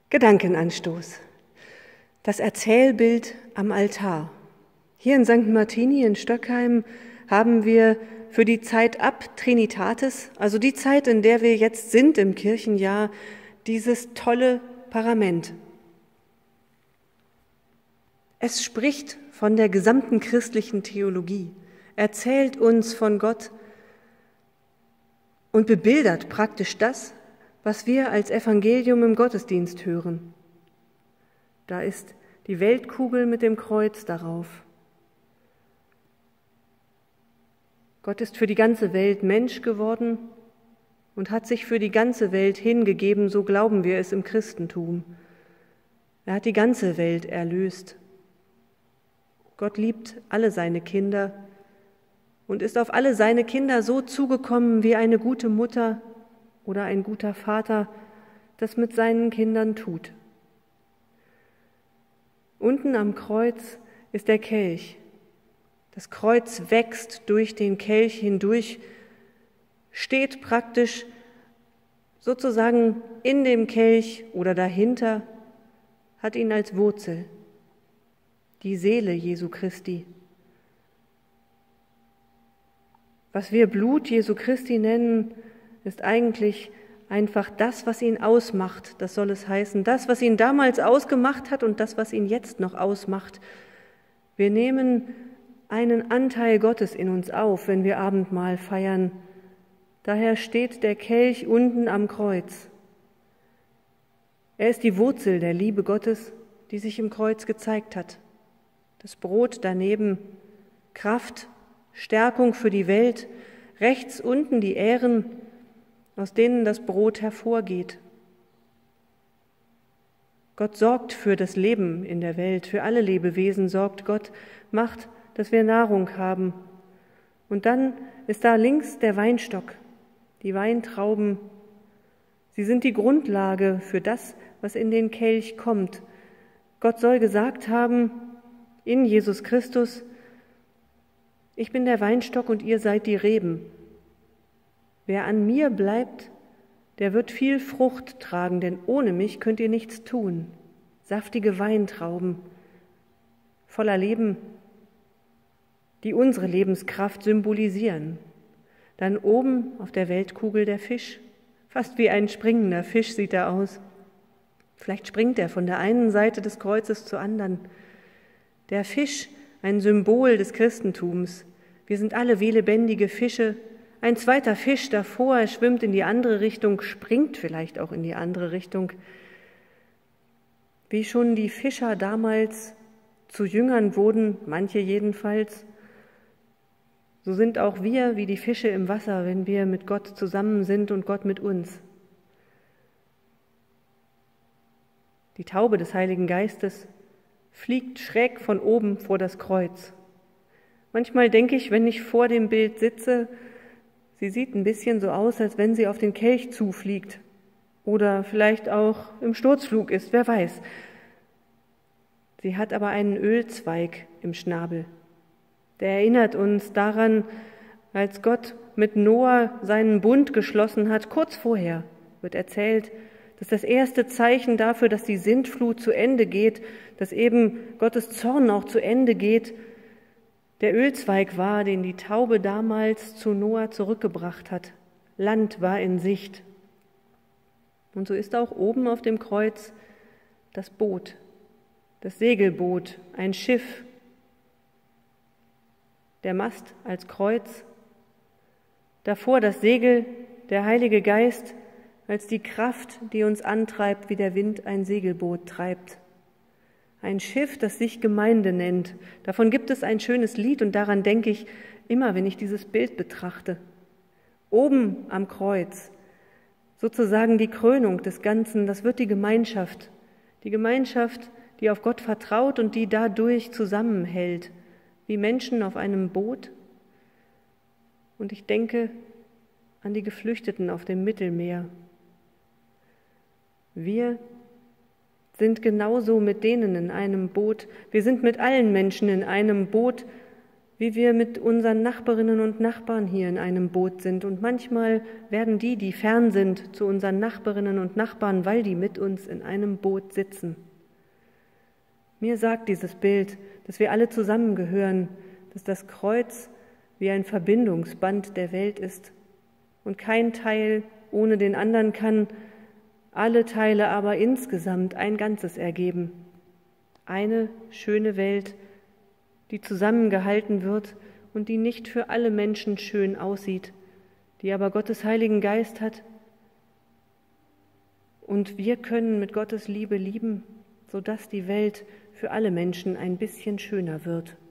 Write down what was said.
Gedankenanstoß. Das Erzählbild am Altar. Hier in St. Martini in Stöckheim haben wir für die Zeit ab Trinitatis, also die Zeit, in der wir jetzt sind im Kirchenjahr, dieses tolle Parament. Es spricht von der gesamten christlichen Theologie, erzählt uns von Gott und bebildert praktisch das, was wir als Evangelium im Gottesdienst hören. Da ist die Weltkugel mit dem Kreuz darauf. Gott ist für die ganze Welt Mensch geworden und hat sich für die ganze Welt hingegeben, so glauben wir es im Christentum. Er hat die ganze Welt erlöst. Gott liebt alle seine Kinder und ist auf alle seine Kinder so zugekommen, wie eine gute Mutter oder ein guter Vater das mit seinen Kindern tut. Unten am Kreuz ist der Kelch. Das Kreuz wächst durch den Kelch hindurch, steht praktisch sozusagen in dem Kelch oder dahinter, hat ihn als Wurzel. Die Seele Jesu Christi. Was wir Blut Jesu Christi nennen, ist eigentlich einfach das, was ihn ausmacht. Das soll es heißen, das, was ihn damals ausgemacht hat und das, was ihn jetzt noch ausmacht. Wir nehmen einen Anteil Gottes in uns auf, wenn wir Abendmahl feiern. Daher steht der Kelch unten am Kreuz. Er ist die Wurzel der Liebe Gottes, die sich im Kreuz gezeigt hat. Das Brot daneben, Kraft, Stärkung für die Welt, rechts unten die Ähren, aus denen das Brot hervorgeht. Gott sorgt für das Leben in der Welt, für alle Lebewesen sorgt Gott, macht, dass wir Nahrung haben. Und dann ist da links der Weinstock, die Weintrauben. Sie sind die Grundlage für das, was in den Kelch kommt. Gott soll gesagt haben, in Jesus Christus, ich bin der Weinstock und ihr seid die Reben. Wer an mir bleibt, der wird viel Frucht tragen, denn ohne mich könnt ihr nichts tun. Saftige Weintrauben, voller Leben, die unsere Lebenskraft symbolisieren. Dann oben auf der Weltkugel der Fisch, fast wie ein springender Fisch sieht er aus. Vielleicht springt er von der einen Seite des Kreuzes zur anderen. Der Fisch, ein Symbol des Christentums. Wir sind alle wie lebendige Fische. Ein zweiter Fisch davor, er schwimmt in die andere Richtung, springt vielleicht auch in die andere Richtung. Wie schon die Fischer damals zu Jüngern wurden, manche jedenfalls, so sind auch wir wie die Fische im Wasser, wenn wir mit Gott zusammen sind und Gott mit uns. Die Taube des Heiligen Geistes fliegt schräg von oben vor das Kreuz. Manchmal denke ich, wenn ich vor dem Bild sitze, sie sieht ein bisschen so aus, als wenn sie auf den Kelch zufliegt oder vielleicht auch im Sturzflug ist, wer weiß. Sie hat aber einen Ölzweig im Schnabel. Der erinnert uns daran, als Gott mit Noah seinen Bund geschlossen hat. Kurz vorher wird erzählt, dass das erste Zeichen dafür, dass die Sintflut zu Ende geht, dass eben Gottes Zorn auch zu Ende geht, der Ölzweig war, den die Taube damals zu Noah zurückgebracht hat. Land war in Sicht. Und so ist auch oben auf dem Kreuz das Boot, das Segelboot, ein Schiff, der Mast als Kreuz, davor das Segel, der Heilige Geist, als die Kraft, die uns antreibt, wie der Wind ein Segelboot treibt. Ein Schiff, das sich Gemeinde nennt. Davon gibt es ein schönes Lied und daran denke ich immer, wenn ich dieses Bild betrachte. Oben am Kreuz, sozusagen die Krönung des Ganzen, das wird die Gemeinschaft, die auf Gott vertraut und die dadurch zusammenhält, wie Menschen auf einem Boot. Und ich denke an die Geflüchteten auf dem Mittelmeer. Wir sind genauso mit denen in einem Boot. Wir sind mit allen Menschen in einem Boot, wie wir mit unseren Nachbarinnen und Nachbarn hier in einem Boot sind. Und manchmal werden die, die fern sind, zu unseren Nachbarinnen und Nachbarn, weil die mit uns in einem Boot sitzen. Mir sagt dieses Bild, dass wir alle zusammengehören, dass das Kreuz wie ein Verbindungsband der Welt ist und kein Teil ohne den anderen kann, alle Teile aber insgesamt ein Ganzes ergeben. Eine schöne Welt, die zusammengehalten wird und die nicht für alle Menschen schön aussieht, die aber Gottes Heiligen Geist hat. Und wir können mit Gottes Liebe lieben, sodass die Welt für alle Menschen ein bisschen schöner wird.